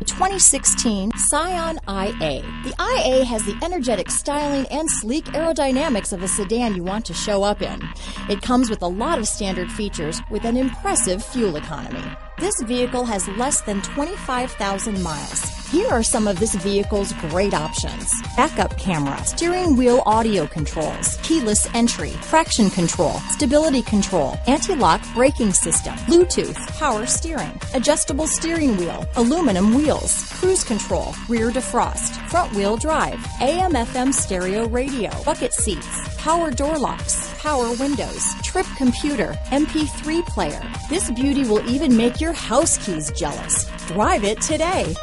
The 2016 Scion IA. The IA has the energetic styling and sleek aerodynamics of a sedan you want to show up in. It comes with a lot of standard features with an impressive fuel economy. This vehicle has less than 25,000 miles. Here are some of this vehicle's great options: backup camera, steering wheel audio controls, keyless entry, traction control, stability control, anti-lock braking system, Bluetooth, power steering, adjustable steering wheel, aluminum wheels, cruise control, rear defrost, front wheel drive, AM/FM stereo radio, bucket seats, power door locks, power windows, trip computer, MP3 player. This beauty will even make your house keys jealous. Drive it today.